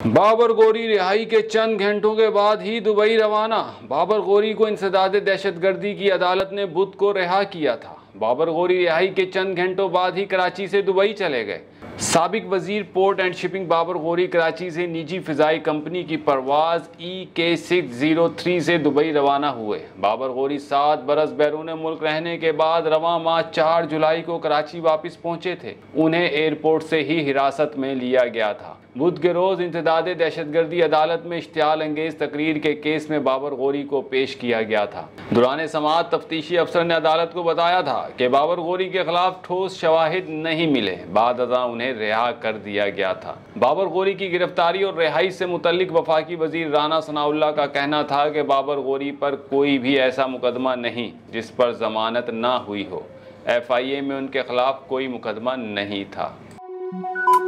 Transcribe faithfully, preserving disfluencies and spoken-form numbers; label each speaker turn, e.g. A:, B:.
A: बाबर गोरी रिहाई के चंद घंटों के बाद ही दुबई रवाना। बाबर गोरी को इंसदाद दहशतगर्दी की अदालत ने बुध को रिहा किया था। बाबर गोरी रिहाई के चंद घंटों बाद ही कराची से दुबई चले गए। साबिक वजीर पोर्ट एंड शिपिंग बाबर गोरी कराची से निजी फिजाई कंपनी की परवाज E K six zero three से दुबई रवाना हुए। बाबर गोरी सात बरस बैरून मुल्क रहने के बाद रवां माह चार जुलाई को कराची वापस पहुंचे थे। उन्हें एयरपोर्ट से ही हिरासत में लिया गया था। बुध के रोज इंसदाद दहशतगर्दी अदालत में इश्तियाल अंगेज तकरीर के केस में बाबर गोरी को पेश किया गया था। दौरान समाअत तफ्तीशी अफसर ने अदालत को बताया था कि बाबर गोरी के खिलाफ ठोस शवाहिद नहीं मिले, बाद अज़ां उन्हें रिहा कर दिया गया था। बाबर गोरी की गिरफ्तारी और रिहाई से मुतल्लिक वफाकी वजीर राना सनाउल्लाह का कहना था कि बाबर गोरी पर कोई भी ऐसा मुकदमा नहीं जिस पर जमानत ना हुई हो। एफ आई ए में उनके खिलाफ कोई मुकदमा नहीं था।